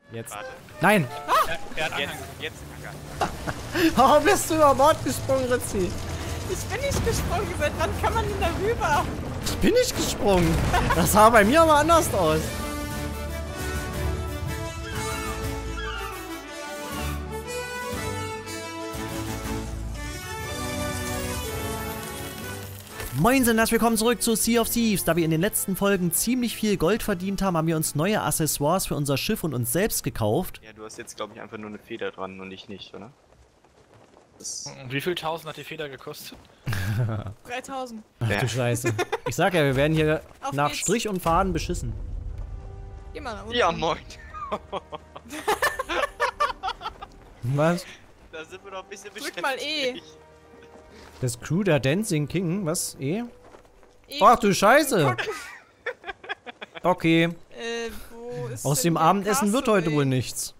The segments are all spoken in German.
Jetzt. Warte. Nein! Er hat jetzt Anker. Warum bist du über Bord gesprungen, Ritzi? Ich bin nicht gesprungen. Seit wann kann man denn da rüber? Ich bin nicht gesprungen. Das sah bei mir aber anders aus. Moinsen, herzlich willkommen zurück zu Sea of Thieves. Da wir in den letzten Folgen ziemlich viel Gold verdient haben, haben wir uns neue Accessoires für unser Schiff und uns selbst gekauft. Ja, du hast jetzt, glaube ich, einfach nur eine Feder dran und ich nicht, oder? Und wie viel Tausend hat die Feder gekostet? 3000. Ach du Scheiße. Ich sag ja, wir werden hier Auf nach geht's. Strich und Faden beschissen. Geh mal nach unten. Ja, moin. Was? Da sind wir doch ein bisschen Drück mal E. Das Crew der Dancing King? Was? E. Ach du Scheiße. Okay. Wo ist Aus denn dem der Abendessen wird heute Castaway? wohl nichts.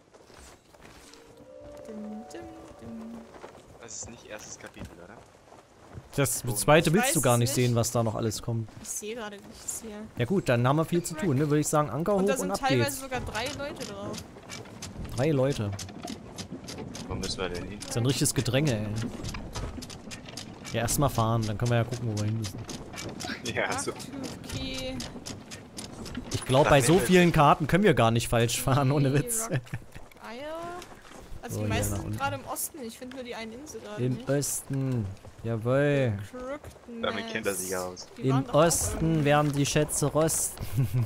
Das ist nicht erstes Kapitel, oder? Das zweite Ich willst weiß du gar es nicht nicht. sehen, was da noch alles kommt. Ich sehe gerade nichts hier. Ja gut, dann haben wir viel zu tun, ne? Würde ich sagen, Anker Und da hoch und sind ab teilweise geht's. sogar 3 Leute drauf. 3 Leute. Wo müssen wir denn hin? Das ist ein richtiges Gedränge, ey. Ja, erstmal fahren, dann können wir ja gucken, wo wir hin müssen. Ja, so. Okay. Ich glaube, bei so vielen Karten können wir gar nicht falsch fahren, ohne Witz. Eier. Also So, die hier meisten nach sind unten. gerade im Osten. Ich finde nur die eine Insel gerade Im nicht. Osten. Jawohl. Crooked Damit kennt er sich Nest. aus. Die Im waren doch auch Osten werden die Schätze rosten.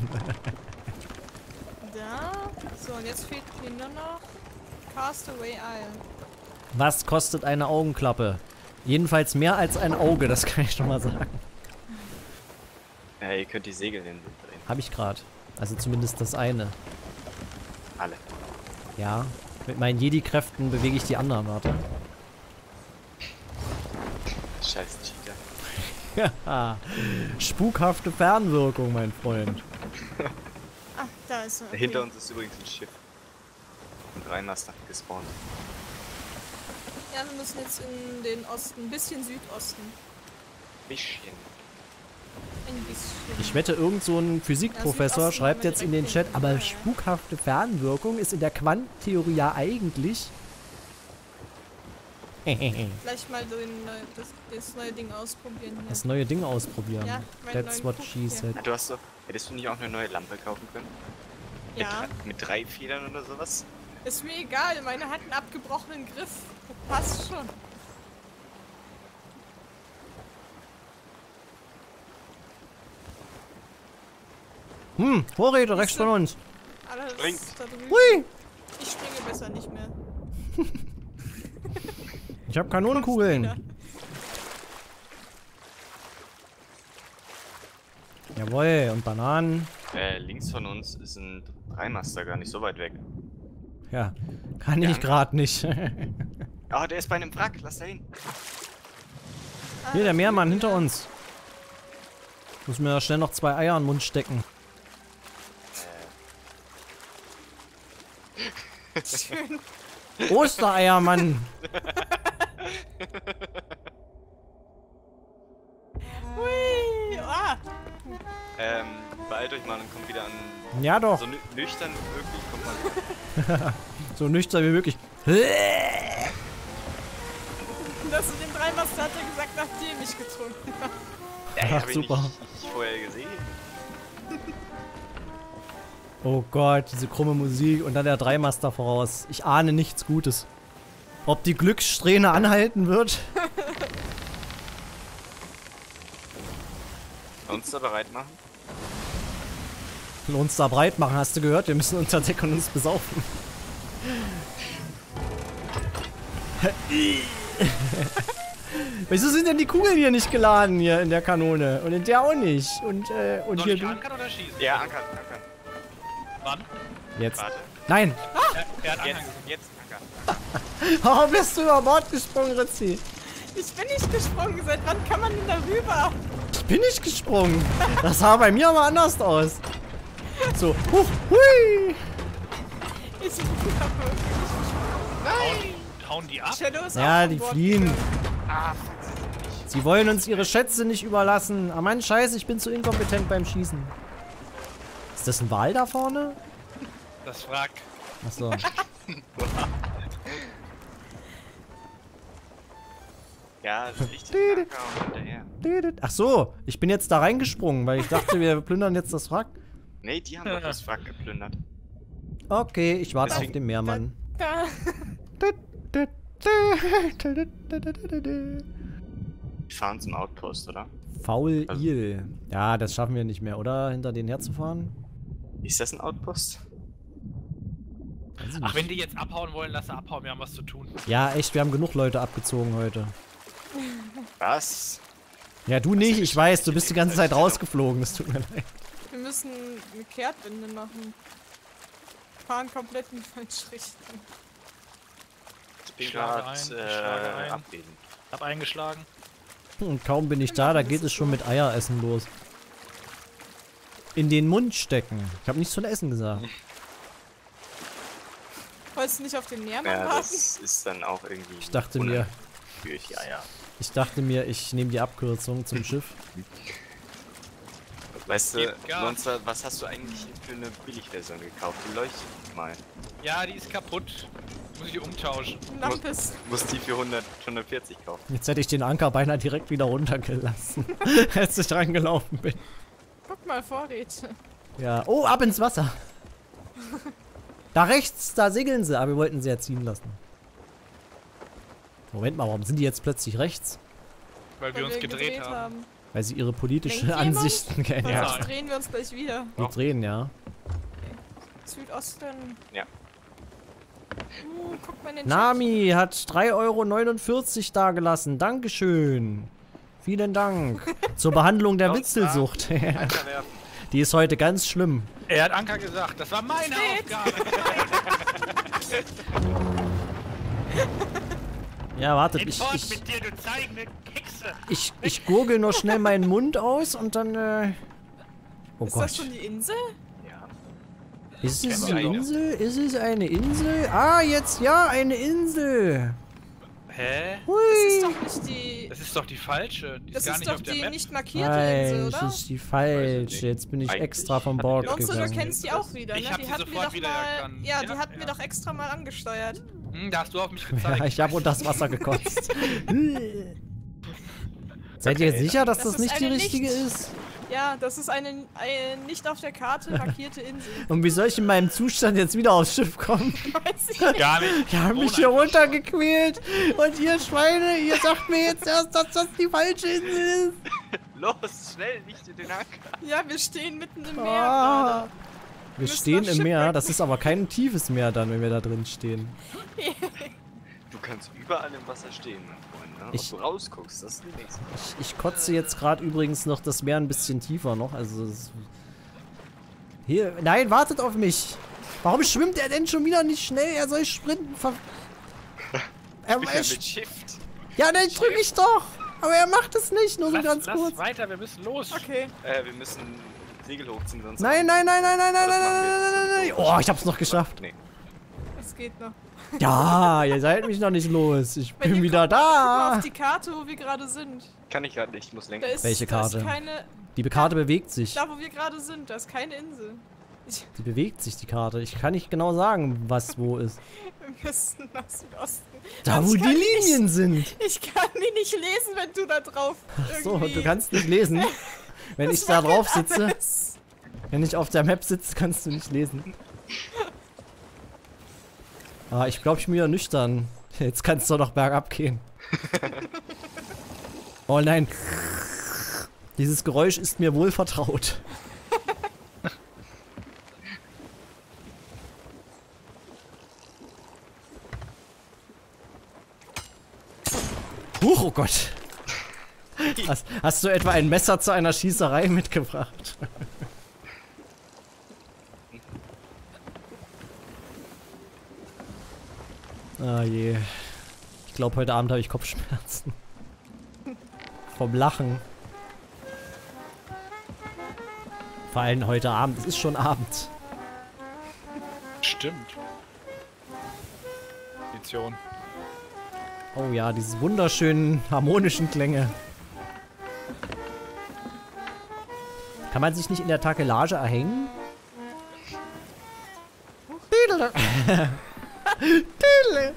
Da. So, und jetzt fehlt mir nur noch Castaway Isle. Was kostet eine Augenklappe? Jedenfalls mehr als ein Auge, das kann ich schon mal sagen. Ja, ihr könnt die Segel in den Wind drehen. Habe ich gerade. Also zumindest das eine. Alle. Ja. Mit meinen Jedi-Kräften bewege ich die anderen, warte. Scheiß Cheater. Ja. Spukhafte Fernwirkung, mein Freund. Ah, da ist er. Okay. Hinter uns ist übrigens ein Schiff. Und Rheinmaster gespawnt. Ja, wir müssen jetzt in den Osten, ein bisschen Südosten. Bisschen. Ein bisschen. Ich wette, irgend so ein Physikprofessor Südosten schreibt haben wir jetzt in den direkt Chat, aber hinten. spukhafte Fernwirkung ist in der Quantentheorie ja eigentlich... Vielleicht mal das neue Ding ausprobieren hier. Das neue Ding ausprobieren. Ja, meinen That's neuen what Puck she hier. said. Ah, du hast doch. Hättest du nicht auch eine neue Lampe kaufen können? Ja, Mit 3 Federn oder sowas? ist mir egal. Meine hat einen abgebrochenen Griff. Das passt schon. Vorräte rechts von uns. Alles Springt. da drüben. Hui! Ich springe besser nicht mehr. Ich habe Kanonenkugeln. Ja. Jawohl, und Bananen. Links von uns ist ein Dreimaster gar nicht so weit weg. Ja, kann ich Ja. gerade nicht. Ah, der ist bei einem Wrack. Lass da hin. Hier, der Meermann hinter uns. Muss mir da schnell noch 2 Eier in den Mund stecken. Schön. Ostereier, Mann! Hui. Ah. Beeilt euch mal und kommt wieder an. Ja doch, So nüchtern wie möglich kommt man. so nüchtern wie möglich. Das mit dem Dreimaster hat er gesagt, nachdem ich getrunken habe. Ach, Hab ich super. nicht vorher gesehen. Oh Gott, diese krumme Musik und dann der Dreimaster voraus. Ich ahne nichts Gutes. Ob die Glückssträhne anhalten wird? Uns da bereit machen? Und uns da breit machen, hast du gehört? Wir müssen unter Deck und uns besaufen. Wieso sind denn die Kugeln hier nicht geladen hier in der Kanone? Und in der auch nicht. Und Soll hier ich du. ankern oder schießen? Ja, ankern. Wann? Jetzt. Warte. Nein! Er hat ankern. Jetzt ankern. Warum bist du über Bord gesprungen, Ritzi? Ich bin nicht gesprungen. Seit wann kann man denn da rüber? Ich bin nicht gesprungen. Das sah bei mir aber anders aus. So, huch, hui! Ich bin da wirklich. Hauen die ab? Shadow ist auch Ja, an die Bord fliehen. gegangen. Ah, fuck. Sie wollen uns ihre Schätze nicht überlassen. Ah Mann, scheiße, ich bin zu inkompetent beim Schießen. Ist das ein Wal da vorne? Das Wrack. Achso. Ja, richtig und hinterher. Ach so, ich bin jetzt da reingesprungen, weil ich dachte, wir plündern jetzt das Wrack. Nee, die haben doch das Wrack geplündert. Okay, ich warte auf Deswegen- den Meermann. Da. Wir fahren zum Outpost, oder? Faul Also- Il. Ja, das schaffen wir nicht mehr, oder? Hinter denen herzufahren? Ist das ein Outpost? Weiß ich Ach, nicht. wenn die jetzt abhauen wollen, lass sie abhauen, wir haben was zu tun. Ja, echt, wir haben genug Leute abgezogen heute. Was? Ja, du nicht, ich weiß, du bist die ganze Zeit rausgeflogen, das tut mir leid. Wir müssen eine Kehrtwende machen. Fahren komplett in die falsche Richtung. Ich bin Schlage gerade ein, ich schlage ein. abwägen. Hab eingeschlagen. Und kaum bin ich da geht es schon mit Eieressen los. In den Mund stecken. Ich habe nichts von Essen gesagt. Wolltest du nicht auf den Meermann Ja, warten? das ist dann auch irgendwie... Ich dachte mir, Für die Eier. ich nehme die Abkürzung zum Schiff. Weißt du, Gib Gas. Monster, was hast du eigentlich für eine Billigversion gekauft? Die leuchtet mal. Ja, die ist kaputt. Muss ich die umtauschen. Lampes. Muss die für 140 kaufen. Jetzt hätte ich den Anker beinahe direkt wieder runtergelassen, als ich reingelaufen bin. Guck mal, Vorräte. Ja, oh, ab ins Wasser. Da rechts, da segeln sie, aber wir wollten sie ja ziehen lassen. Moment mal, warum sind die jetzt plötzlich rechts? Weil wir uns gedreht haben. Weil sie ihre politischen Lenkt jemand? Ansichten kennen. Ja. Sonst drehen wir uns gleich wieder. Wir drehen, ja. Südosten. Ja. Guck mal in den Nami hat 3,49 € dagelassen. Dankeschön. Vielen Dank. Zur Behandlung der Witzelsucht. Anker werfen. Die ist heute ganz schlimm. Er hat Anker gesagt, das war meine Aufgabe. Ja, wartet, In Fort mit dir, du zeigende Hexe. ich gurgel nur schnell meinen Mund aus und dann, Oh Ist Gott. das schon die Insel? Ja. Ist es Kennen wir eine auch. Insel? Ist es eine Insel? Ah, jetzt ja, eine Insel. Hä? Das Hui. ist doch nicht die... Das ist doch die falsche. Die Das ist gar ist nicht doch auf der die Map. nicht markierte Nein, Insel, das oder? ist die Weiß ich falsche. nicht. Jetzt bin ich Eigentlich extra vom hatte Bord ich Lonzo, du gegangen. kennst die auch wieder, ne? Ich hab Die sie hatten wir sofort doch wieder mal... erkannt. Ja, die Ja, hatten wir ja. doch extra mal angesteuert. Da hast du auf mich gezeigt. Ja, ich habe unter das Wasser gekotzt. Seid ihr Okay, sicher, dass das das ist nicht die eine richtige nicht- ist? Ja, das ist eine nicht auf der Karte markierte Insel. Und wie soll ich in meinem Zustand jetzt wieder aufs Schiff kommen? Weiß ich nicht. Gar nicht. Die haben mich hier runtergequält. Und ihr Schweine, ihr sagt mir jetzt erst, dass das die falsche Insel ist. Los, schnell, nicht in den Anker. Ja, wir stehen mitten im Meer Ah. gerade. Wir müssen stehen nach im Meer. Shipwreck. Das ist aber kein tiefes Meer dann, wenn wir da drin stehen. Du kannst überall im Wasser stehen, mein Freund, ne? Ich- Ob du rausguckst, das ist die nächste. Ich kotze jetzt gerade übrigens noch das Meer ein bisschen tiefer noch. Also hier, nein, wartet auf mich. Warum schwimmt er denn schon wieder nicht schnell? Er soll sprinten. Er, Ich bin ja mit Shift. ja, dann drück ich doch. Aber er macht es nicht, nur so ganz Lass kurz. weiter, wir müssen los. Okay. Wir müssen Segel hochziehen, sonst... Nein, nein, nein, nein, nein, nein, Das nein, machen wir nein, jetzt nein, nein. so. Oh, ich hab's noch geschafft. Nee. Das geht noch. Ja, ihr seid mich noch nicht los. Ich Wenn bin ihr wieder guck mal da. auf die Karte, wo wir gerade sind. Kann ich gerade nicht, ich muss Da lenken. ist, Welche Da Karte? ist keine... Die Karte bewegt sich. Da, wo wir gerade sind, da ist keine Insel. Die bewegt sich, die Karte. Ich kann nicht genau sagen, was wo ist. Wir müssen nach Südosten. Da, Also wo ich die kann Linien sind. Ich kann die nicht lesen, wenn du da drauf So, irgendwie... du kannst nicht lesen. Wenn Das ich da macht drauf sitze, alles. wenn ich auf der Map sitze, kannst du nicht lesen. Ah, ich glaube, ich bin wieder nüchtern. Jetzt kannst du doch bergab gehen. Oh nein. Dieses Geräusch ist mir wohl vertraut. Huch, oh Gott. Hast du etwa ein Messer zu einer Schießerei mitgebracht? Ah je. Ich glaube, heute Abend habe ich Kopfschmerzen. Vom Lachen. Vor allem heute Abend. Es ist schon Abend. Stimmt. Edition. Oh ja, diese wunderschönen harmonischen Klänge. Kann man sich nicht in der Takelage erhängen? Tüdele.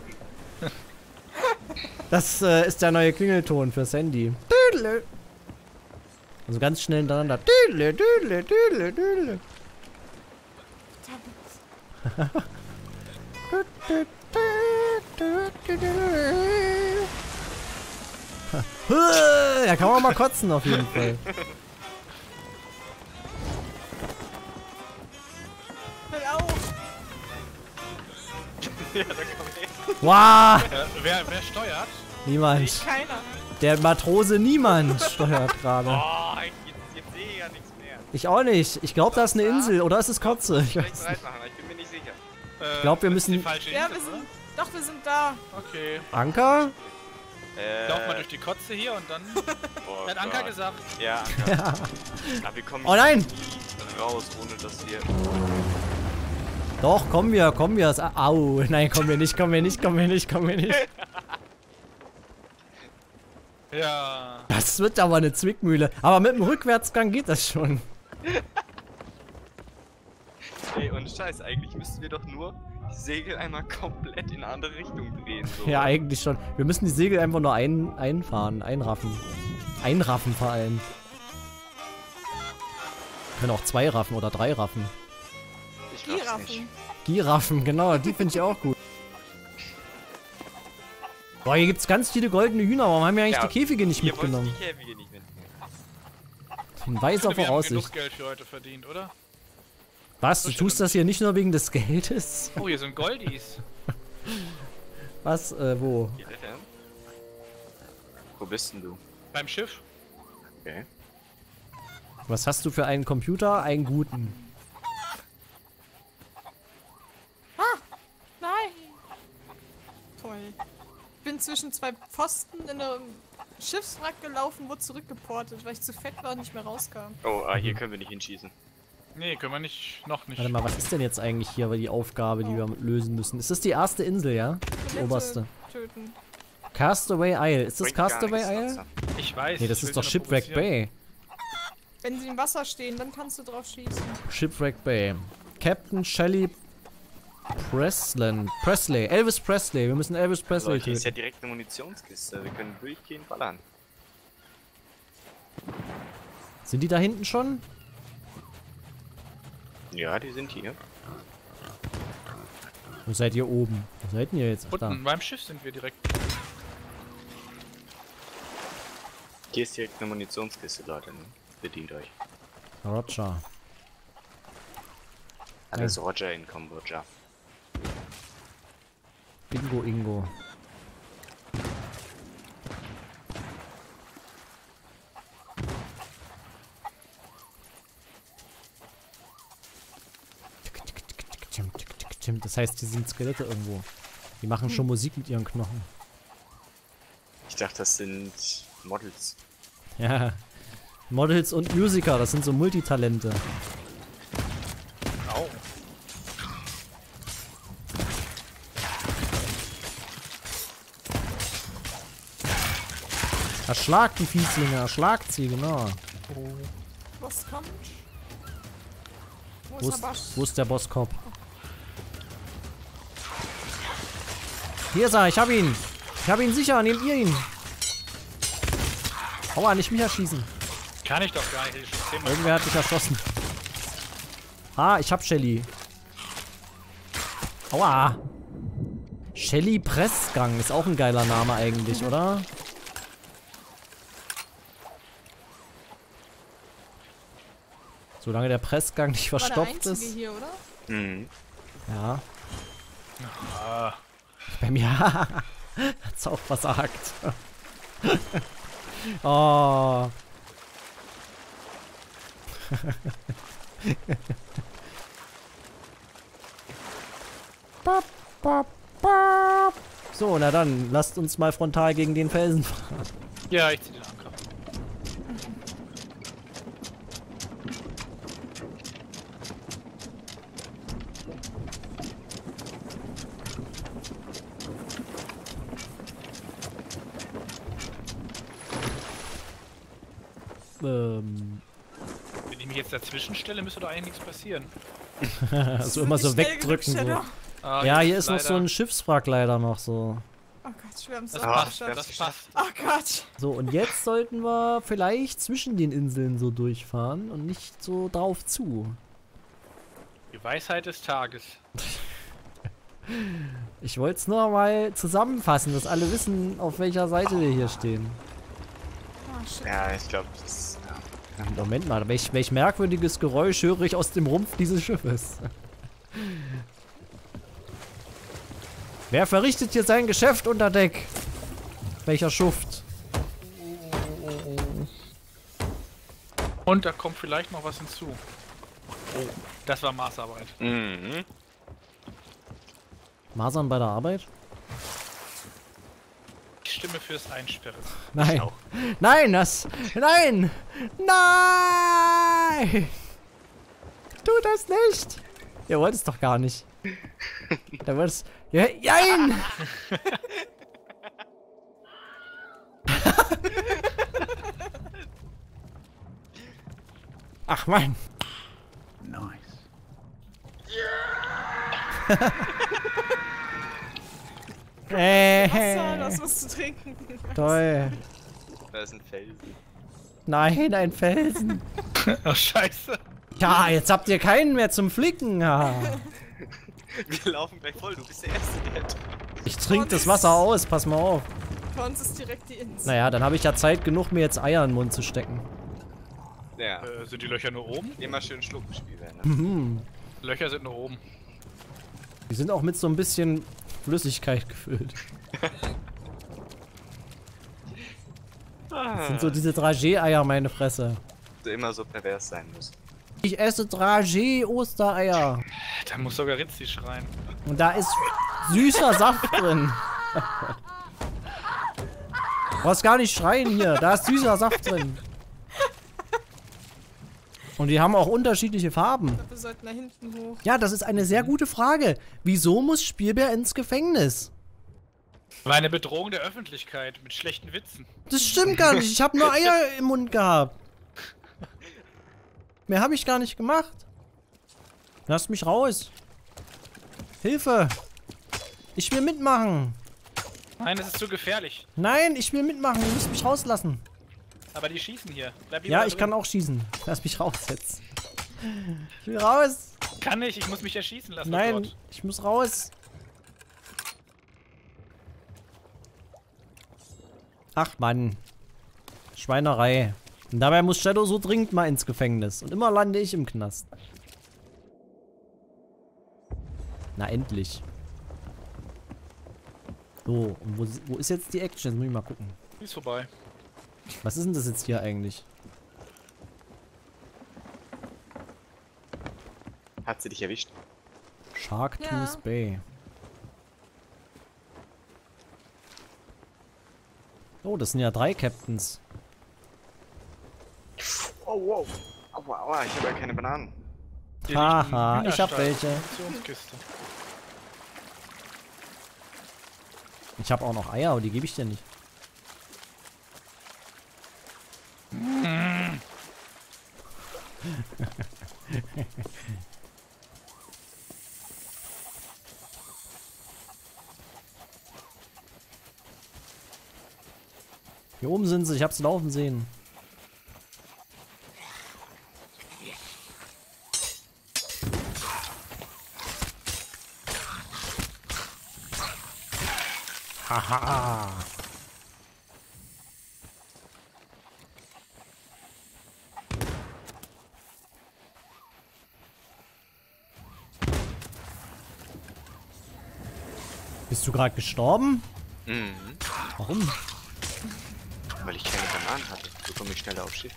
Das ist der neue Klingelton fürs Handy. Tüdele. Also ganz schnell hintereinander. Tüdele, tüdele, tüdele, tüdele. Da kann man mal kotzen auf jeden Fall. Hör auf! Ja, da komm ich. Wow! Wer steuert? Niemand. Keiner. Der Matrose Niemand steuert gerade. Oh, jetzt sehe ich ja nichts mehr. Ich auch nicht. Ich glaube, da ist eine Insel. Oder ist es Kotze? Ich Vielleicht weiß bereit nicht. machen, aber ich bin mir nicht sicher. Ich glaube, wir das ist die müssen... falsche Ja, Insel, wir sind. oder? Doch, wir sind da. Okay. Anker? Lauf mal durch die Kotze hier und dann... Oh Er hat Anker Gott. gesagt. Ja, Anker. Aber wir kommen Oh nein! nie raus, ohne dass wir... Doch, kommen wir. Au. Nein, kommen wir nicht. Ja. Das wird aber eine Zwickmühle. Aber mit dem Rückwärtsgang geht das schon. Ey, und Scheiß, eigentlich müssten wir doch nur die Segel einmal komplett in eine andere Richtung drehen. So. Ja, eigentlich schon. Wir müssen die Segel einfach nur einraffen. Einraffen vor allem. Wir können auch 2 raffen oder 3 raffen. Ich raff's nicht. Giraffen. Giraffen, genau, die finde ich auch gut. Boah, hier gibt's ganz viele goldene Hühner. Warum haben wir eigentlich Ja, die Käfige nicht Ihr wollt mitgenommen? die Käfige nicht mitnehmen. In weiser Wir haben Voraussicht. genug Geld für heute verdient, oder? Was? Du tust das hier nicht nur wegen des Geldes? Oh, hier sind Goldies. Was? Wo? Hier, denn? Wo bist denn du? Beim Schiff. Okay. Was hast du für einen Computer? Einen guten. Nein! Toll. Ich bin zwischen 2 Pfosten in einem Schiffswrack gelaufen, wurde zurückgeportet, weil ich zu fett war und nicht mehr rauskam. Oh, hier können wir nicht hinschießen. Nee, können wir nicht. Noch nicht. Warte mal, was ist denn jetzt eigentlich hier die Aufgabe, die wir lösen müssen? Ist das die erste Insel, ja? Die Skelette oberste. Töten. Castaway Isle. Ist das Bringt gar Castaway nichts, Isle? Satzer. Ich weiß. Nee, das ich will ist doch sie nur Shipwreck provozieren. Bay. Wenn sie im Wasser stehen, dann kannst du drauf schießen. Shipwreck Bay. Captain Shelley Presley. Elvis Presley. Wir müssen Elvis Presley Leute, hier ist ja töten. direkt eine Munitionskiste. Wir können durchgehend ballern. Sind die da hinten schon? Ja, die sind hier. Wo seid ihr oben? Wo seid ihr jetzt? Ach, da. Unten beim Schiff sind wir direkt. Hier ist direkt eine Munitionskiste, Leute. Ne? Bedient euch. Roger. Alles Roger in Kambodscha. Bingo Ingo. Das heißt, die sind Skelette irgendwo. Die machen schon Musik mit ihren Knochen. Ich dachte, das sind Models. Ja. Models und Musiker, das sind so Multitalente. Au. Erschlagt die Fieslinge, erschlagt sie, genau. Was kommt? Wo Wo ist der Bosch? wo ist der Bosskopf? Hier ist er, ich hab ihn. Ich hab ihn sicher, nehmt ihr ihn. Aua, nicht mich erschießen. Kann ich doch gar nicht. Ich schieß mal. Irgendwer hat mich erschossen. Ah, ich hab Shelly. Aua. Shelly Pressgang ist auch ein geiler Name eigentlich, oder? Solange der Pressgang nicht War der verstopft einzige ist. hier, oder? Mhm. Ja. Ah, Bei mir hat's auch versagt. Oh. Bap, bap, bap. So, na dann, lasst uns mal frontal gegen den Felsen fahren. ja, ich zieh den Anker. Wenn ich mich jetzt dazwischen stelle, müsste doch eigentlich nichts passieren. Also immer so Schnell genug, wegdrücken. So. Shadow. Ah, Ja, hier jetzt ist noch so ein Schiffswrack leider noch so. Oh Gott, wir haben es Das auch passt, geschafft. das passt. Oh Gott. So, und jetzt sollten wir vielleicht zwischen den Inseln so durchfahren und nicht so drauf zu. Die Weisheit des Tages. Ich wollte es nur mal zusammenfassen, dass alle wissen, auf welcher Seite wir hier stehen. Oh shit. Ja, ich glaube, das. Ja. Moment mal, welch merkwürdiges Geräusch höre ich aus dem Rumpf dieses Schiffes? Wer verrichtet hier sein Geschäft unter Deck? Welcher Schuft? Und da kommt vielleicht noch was hinzu. Oh, das war Maßarbeit. Mhm. Masern bei der Arbeit? Ich stimme fürs Einsperren. Nein. auch. Nein, Nein! Nein! Tu das nicht! Ihr wollt es doch gar nicht. Da wollt es. Ja, nein! Ach Mann. Nice. Wasser, du hast was zu trinken. Toll. Da ist ein Felsen. Nein, ein Felsen. Oh, scheiße. Ja, jetzt habt ihr keinen mehr zum Flicken. Ja. Wir laufen gleich voll, du bist der Erste, der hat. Ich trinke das Wasser aus, pass mal auf. Bei uns ist direkt die Insel. Naja, dann habe ich ja Zeit genug, mir jetzt Eier in den Mund zu stecken. Ja. Sind die Löcher nur oben? Immer schön schlucken, Spielwehr. Ne? Mhm. Löcher sind nur oben. Die sind auch mit so ein bisschen Flüssigkeit gefüllt. Das sind so diese Dragé-Eier, meine Fresse. Du immer so pervers sein musst. Ich esse Dragé-Ostereier. Da muss sogar Ritzi schreien. Und da ist süßer Saft drin. Du brauchst gar nicht schreien hier. Da ist süßer Saft drin. Und die haben auch unterschiedliche Farben. Ich glaube, wir sollten da hinten hoch. Ja, das ist eine sehr gute Frage. Wieso muss Spielbär ins Gefängnis? War eine Bedrohung der Öffentlichkeit mit schlechten Witzen. Das stimmt gar nicht. Ich habe nur Eier im Mund gehabt. Mehr habe ich gar nicht gemacht. Lasst mich raus. Hilfe. Ich will mitmachen. Nein, das ist zu gefährlich. Nein, ich will mitmachen. Ihr müsst mich rauslassen. Aber die schießen hier. Bleib lieber Ja, da ich drin. kann auch schießen. Lass mich raus jetzt. Ich will raus. Kann ich muss mich erschießen lassen. Nein, Dort. ich muss raus. Ach Mann. Schweinerei. Und dabei muss Shadow so dringend mal ins Gefängnis. Und immer lande ich im Knast. Na endlich. So, und wo ist jetzt die Action? Jetzt muss ich mal gucken. Die ist vorbei. Was ist denn das jetzt hier eigentlich? Hat sie dich erwischt? Sharktooth Ja. Bay. Oh, das sind ja 3 Captains. Oh, wow. Aua, aua, ich habe ja keine Bananen. Hier Haha, liegt ein ich hab Hühnerstall. welche. Munitionskiste. Ich habe auch noch Eier, aber die gebe ich dir nicht. Hier oben sind sie, ich hab's laufen sehen. Haha. Bist du gerade gestorben? Mhm. Warum? Weil ich keine Bananen hatte. So komme ich schneller auf Schiff.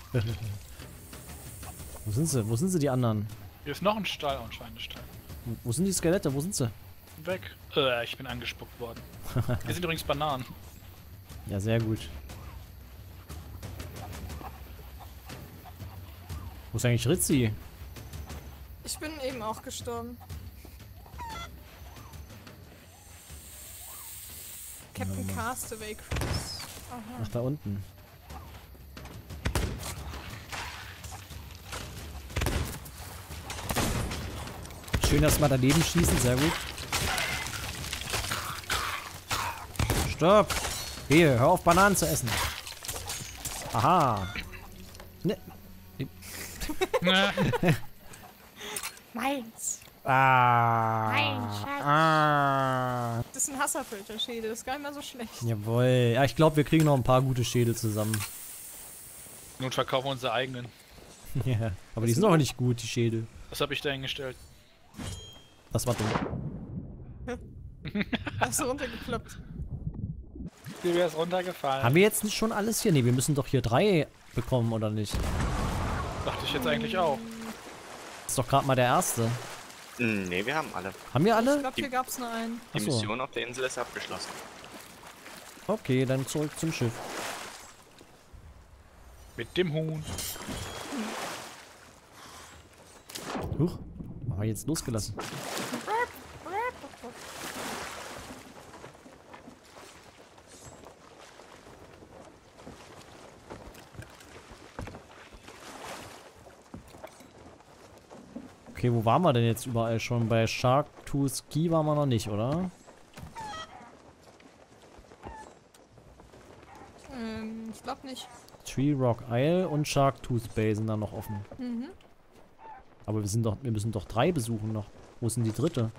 Wo sind sie? Wo sind sie, die anderen? Hier ist noch ein Stall, ein Schweinestall. Wo sind die Skelette? Wo sind sie? Weg. Ich bin angespuckt worden. Hier sind übrigens Bananen. Ja, sehr gut. Wo ist eigentlich Ritzi? Ich bin eben auch gestorben. Captain Castaway Cruise. Aha. Ach, da unten. Schön erstmal daneben schießen, sehr gut. Stopp. Hier, hör auf, Bananen zu essen. Aha. Ne. Meins. Ah. Schatz. Ah. Das ist ein Hasserfilter-Schädel, das ist gar nicht mal so schlecht. Jawohl. Ja, ich glaube, wir kriegen noch ein paar gute Schädel zusammen. Nun verkaufen wir unsere eigenen. Ja, aber die sind auch nicht gut, die Schädel. Was habe ich da hingestellt? Das war dumm. Hast du runtergekloppt. Dir wäre es runtergefallen. Haben wir jetzt nicht schon alles hier? Ne, wir müssen doch hier 3 bekommen, oder nicht? Dachte ich jetzt eigentlich auch. Das ist doch gerade mal der erste. Nee, wir haben alle. Haben wir Ich alle? glaube, hier gab es nur einen. Die Achso. Mission auf der Insel ist abgeschlossen. Okay, dann zurück zum Schiff. Mit dem Huhn. Huch, haben wir jetzt losgelassen. Okay, wo waren wir denn jetzt überall schon? Bei Shark Tooth Key waren wir noch nicht, oder? Ich glaube nicht. Tree Rock Isle und Shark Tooth Bay sind da noch offen. Mhm. Aber wir müssen doch 3 besuchen noch. Wo ist denn die dritte?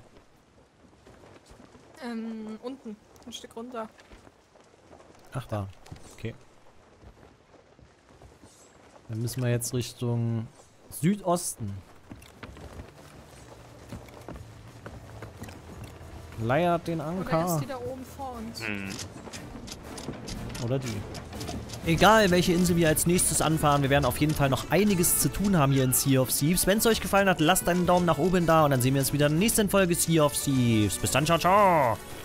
Unten. Ein Stück runter. Ach, da. Okay. Dann müssen wir jetzt Richtung Südosten. Leiert den Oder Anker. ist die da oben vor uns? Oder die. Egal, welche Insel wir als nächstes anfahren, wir werden auf jeden Fall noch einiges zu tun haben hier in Sea of Thieves. Wenn es euch gefallen hat, lasst einen Daumen nach oben da und dann sehen wir uns wieder in der nächsten Folge Sea of Thieves. Bis dann, ciao, ciao!